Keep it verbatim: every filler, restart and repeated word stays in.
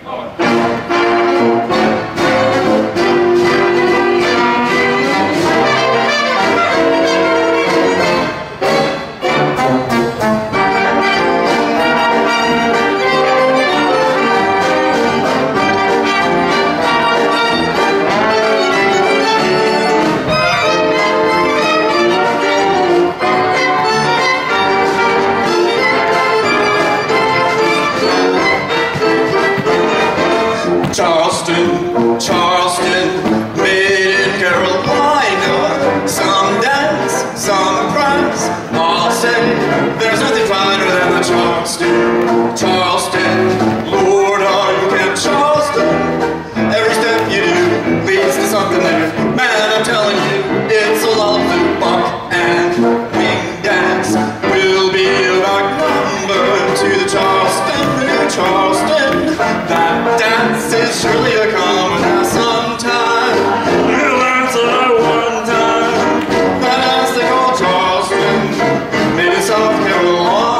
Charleston, Charleston, made in Carolina. Some dance, some prance. I'll say there's nothing finer than the Charleston, Charleston. Lord, are you Camp Charleston? Every step you do leads to something new. Man, I'm telling you, it's a lovely buck and wing dance. We'll be about number to the Charleston, new Charleston. That dance is surely a common now sometime. We'll learn to know one time. That dance they call Charleston, made in South Carolina.